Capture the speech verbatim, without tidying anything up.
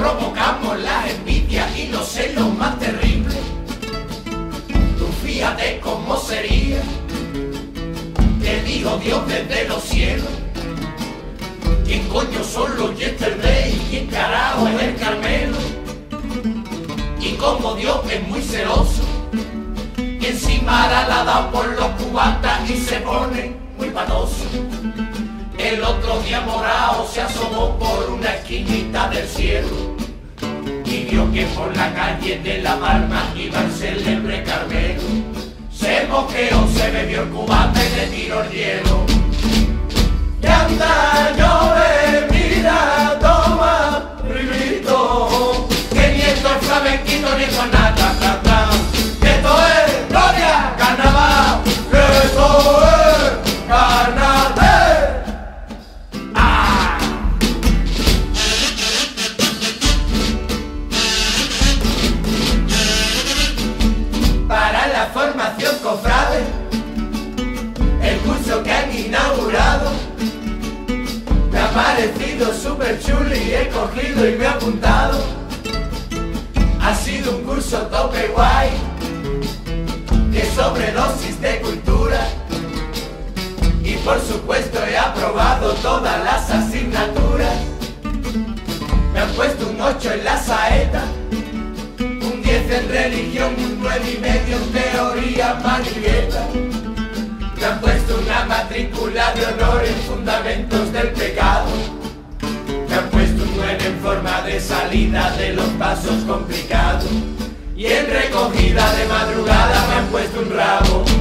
provocamos las envidias y los celos más terribles. Tú fíjate cómo sería, te dijo Dios desde los cielos. ¿Quién coño son los Yesterday y quién carajo es el Carmelo? Y como Dios es muy celoso, y encima ahora la da por los cubatas y se pone muy patoso. El otro día morao se asomó por una esquinita del cielo y vio que por la calle de La Palma iba el célebre Carmelo. Se moqueó, se bebió el cubata y le tiró el hielo. Y anda, llove, mira, toma, primito, que ni esto es flamenquito ni esto es nada, ta, ta. Que esto es gloria, carnaval, que esto es carnaval. ¡Ah! Para la formación cofrade, el curso que han inaugurado me ha parecido súper chulo y he cogido y me he apuntado. Ha sido un curso tope guay, que sobredosis de cultura, y por supuesto he aprobado todas las asignaturas. Me han puesto un ocho en la saeta, un diez en religión, un nueve y medio en teoría maniqueta. Me han puesto una matrícula de honor en fundamentos del pecado. Me han puesto un nueve en forma de salida de los pasos complicados. Y en recogida de madrugada me han puesto un rabo.